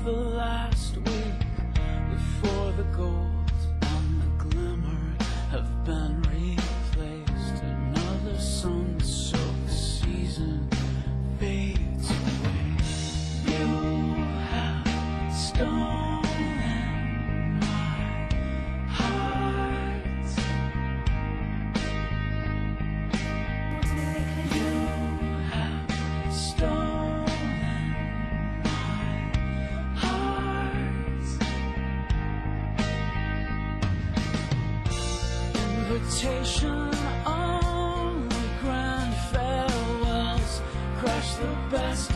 the last week before the gold and the glimmer have been replaced. Another sun-soaked season fades away. You have stolen my heart. You have stolen my heart. Invitation only, grand farewells, crush the best